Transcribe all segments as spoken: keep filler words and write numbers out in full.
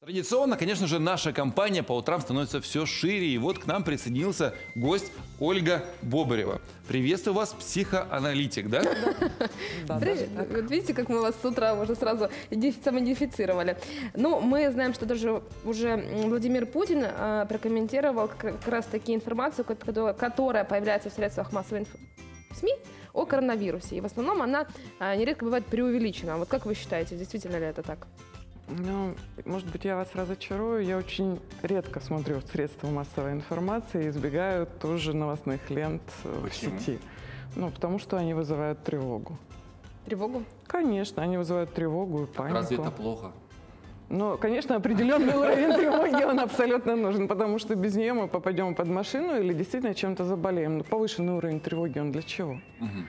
Традиционно, конечно же, наша компания по утрам становится все шире. И вот к нам присоединился гость Ольга Бобырева. Приветствую вас, психоаналитик, да? Да. Вот видите, как мы вас с утра уже сразу самоидентифицировали. Ну, мы знаем, что даже уже Владимир Путин а, прокомментировал как раз таки информацию, которая появляется в средствах массовой информации, в СМИ, о коронавирусе. И в основном она а, нередко бывает преувеличена. Вот как вы считаете, действительно ли это так? Ну, может быть, я вас разочарую. Я очень редко смотрю в средства массовой информации и избегаю тоже новостных лент Почему? в сети. Ну, потому что они вызывают тревогу. Тревогу? Конечно, они вызывают тревогу и панику. Разве это плохо? Ну, конечно, определенный уровень тревоги, он абсолютно нужен, потому что без нее мы попадем под машину или действительно чем-то заболеем. Но повышенный уровень тревоги, он для чего?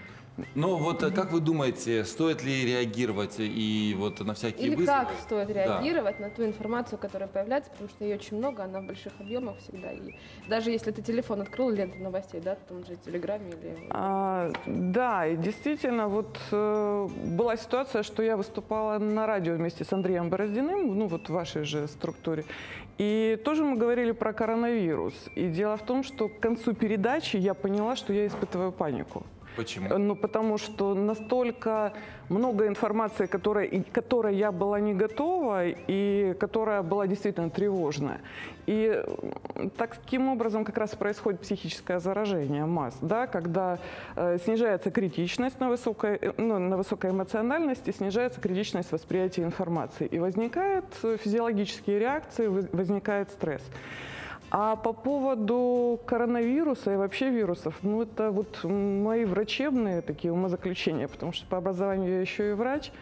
Ну вот как вы думаете, стоит ли реагировать и вот на всякие Или вызовы? как стоит реагировать Да. на ту информацию, которая появляется, потому что ее очень много, она в больших объемах всегда. И даже если ты телефон открыл, ленту новостей, да, в том же Телеграме или... А, да, и действительно, вот э, была ситуация, что я выступала на радио вместе с Андреем Бороздиным, ну вот в вашей же структуре, и тоже мы говорили про коронавирус. И дело в том, что к концу передачи я поняла, что я испытываю панику. Почему? Ну, потому что настолько много информации, которой, которой я была не готова и которая была действительно тревожная. И таким образом как раз происходит психическое заражение масс, да, когда э, снижается критичность на высокой, ну, на высокой эмоциональности, снижается критичность восприятия информации. И возникают физиологические реакции, возникает стресс. А по поводу коронавируса и вообще вирусов, ну это вот мои врачебные такие умозаключения, потому что по образованию я еще и врач.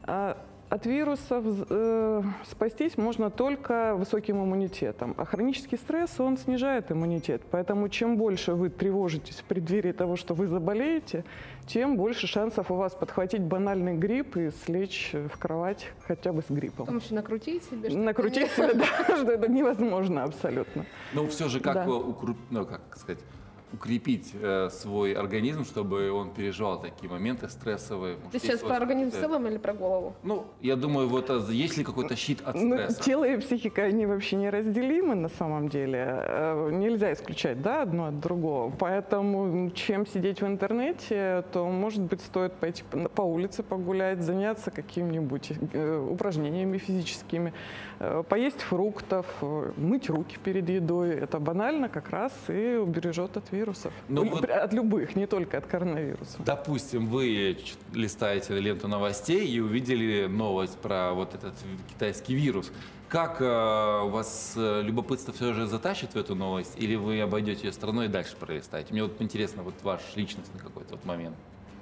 От вирусов э, спастись можно только высоким иммунитетом, а хронический стресс, он снижает иммунитет. Поэтому чем больше вы тревожитесь в преддверии того, что вы заболеете, тем больше шансов у вас подхватить банальный грипп и слечь в кровать хотя бы с гриппом. Потом еще накрутить себе. Накрутить себе, да, что это невозможно абсолютно. Но все же как, Да. укру- ну, как сказать, укрепить э, свой организм, чтобы он переживал такие моменты стрессовые? Может, Ты есть сейчас у вас про организм в какие-то- целом или про голову? Ну, я думаю, вот а, есть ли какой-то щит от Ну, стресса? тело и психика, они вообще неразделимы на самом деле. Э, Нельзя исключать, да, одно от другого. Поэтому, чем сидеть в интернете, то, может быть, стоит пойти по- по улице погулять, заняться какими-нибудь э, упражнениями физическими, э, поесть фруктов, э, мыть руки перед едой. Это банально как раз и убережет от вирусов. Ну, И вот- при- От любых, не только от коронавируса. Допустим, вы ч- листаете ленту новостей и увидели новость про вот этот китайский вирус. Как э, у вас э, любопытство все же затащит в эту новость, или вы обойдете ее стороной и дальше пролистаете? Мне вот интересно вот ваш личностный какой-то вот момент.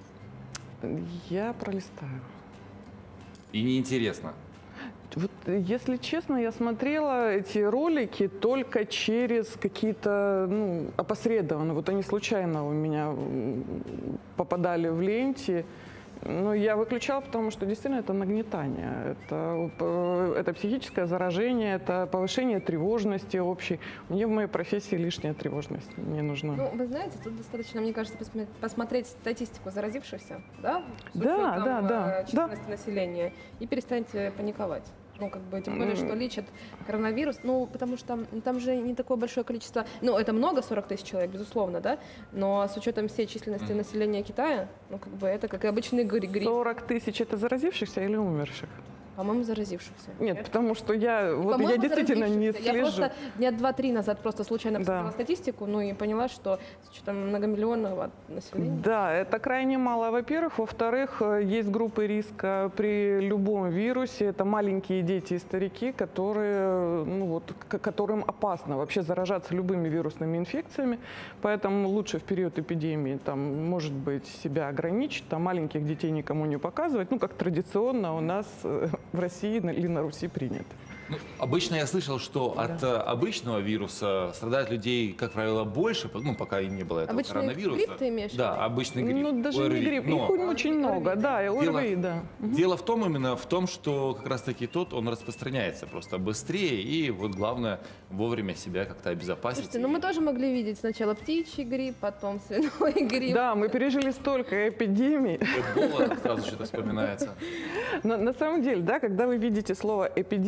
Я пролистаю. И неинтересно. Вот, если честно, я смотрела эти ролики только через какие-то, ну, опосредованно. Вот они случайно у меня м, попадали в ленте. Но я выключала, потому что действительно это нагнетание, это, э, это психическое заражение, это повышение тревожности общей. Мне в моей профессии лишняя тревожность не нужна. Ну, вы знаете, тут достаточно, мне кажется, посмотреть, посмотреть статистику заразившихся, да? С Да, учетом, да, да, э, численности населения. И перестаньте паниковать. Ну, как бы, тем более, что лечат коронавирус. Ну, потому что там же не такое большое количество... Ну, это много, сорок тысяч человек, безусловно, да? Но с учетом всей численности населения Китая, ну, как бы, это как и обычный гри- грипп. сорок тысяч это заразившихся или умерших? По-моему, заразившихся. Нет, потому что я, вот я По-моему, действительно не заразившихся. Я слежу. просто дня два-три назад просто случайно посмотрела Да. статистику, ну и поняла, что с учетом многомиллионного населения... Да, это крайне мало, во-первых. Во-вторых, есть группы риска при любом вирусе. Это маленькие дети и старики, которые, ну вот, к- которым опасно вообще заражаться любыми вирусными инфекциями. Поэтому лучше в период эпидемии, там, может быть, себя ограничить, там, маленьких детей никому не показывать. Ну, как традиционно у нас э, в России на- или на Руси принято. Ну, обычно я слышал, что от э, обычного вируса страдают людей, как правило, больше, ну, пока и не было этого Обычный коронавируса. грипп ты имеешь в Да, виду? обычный грипп. Ну, даже ОРВИ. не грипп, Но их очень много, да, и Дело- ОРВИ, да. Дело в том именно в том, что как раз-таки тот, он распространяется просто быстрее, и вот главное вовремя себя как-то обезопасить. Слушайте, ну мы тоже могли видеть сначала птичий грипп, потом свиной грипп. Да, мы пережили столько эпидемий. Эбола сразу что-то вспоминается. Но на самом деле, да, когда вы видите слово «эпидемия»,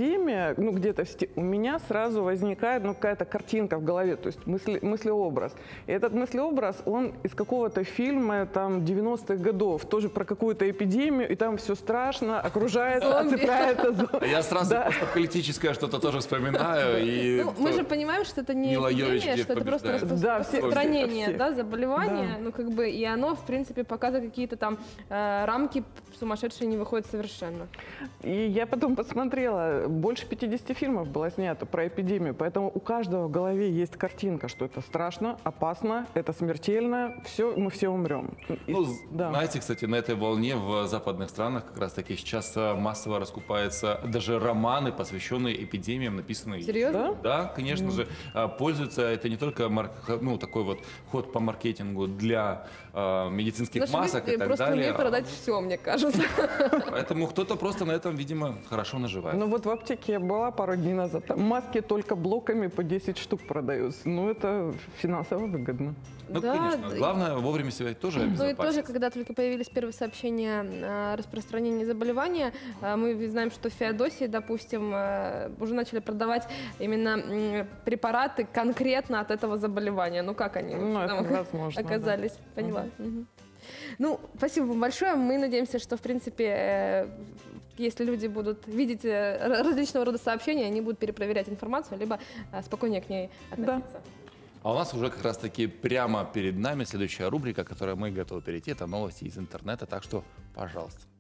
меня, ну где-то в сети, у меня сразу возникает ну, какая-то картинка в голове, то есть мысли, мыслеобраз. И этот мыслеобраз, он из какого-то фильма там девяностых годов, тоже про какую-то эпидемию, и там все страшно, окружается, оцепляется. А я сразу постапокалиптическое что-то тоже вспоминаю. И ну, мы же понимаем, что это не эпидемия, что это просто распространение, да, заболевания, да. ну как бы, и оно, в принципе, показывает какие-то там э, рамки сумасшедшие не выходят совершенно. И я потом посмотрела, больше пятидесяти фильмов было снято про эпидемию, поэтому у каждого в голове есть картинка, что это страшно, опасно, это смертельно, все, мы все умрем. И, ну, да. Знаете, кстати, на этой волне в западных странах как раз-таки сейчас массово раскупаются даже романы, посвященные эпидемиям, написанные... Серьезно? Да, конечно mm. же. Пользуются, это не только марк, ну, такой вот ход по маркетингу для э, медицинских Наши масок и так просто далее. умеют продать все, мне кажется. Поэтому кто-то просто на этом, видимо, хорошо наживает. Ну вот в аптеке я была пару дней назад, там маски только блоками по десять штук продаются. Ну это финансово выгодно. Ну, да, конечно. Главное вовремя себя тоже обезопасить. Ну и тоже, когда только появились первые сообщения о распространении заболевания, мы знаем, что в Феодосии, допустим, уже начали продавать именно препараты конкретно от этого заболевания. Ну как они ну, там возможно, оказались? Да. Поняла. Угу. Ну, спасибо вам большое. Мы надеемся, что, в принципе, если люди будут видеть различного рода сообщения, они будут перепроверять информацию, либо спокойнее к ней относиться. Да. А у нас уже как раз-таки прямо перед нами следующая рубрика, которой мы готовы перейти. Это новости из интернета, так что, пожалуйста.